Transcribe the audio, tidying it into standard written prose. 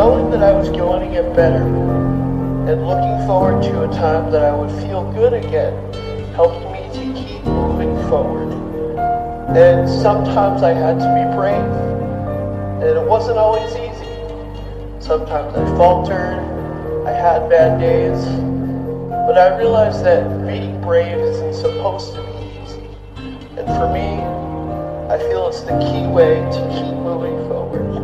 knowing that I was going to get better and looking forward to a time that I would feel good again helped me to keep moving forward. And sometimes I had to be brave, and it wasn't always easy. Sometimes I faltered, I had bad days, but I realized that being brave isn't supposed to be easy. And for me, I feel it's the key way to keep moving forward.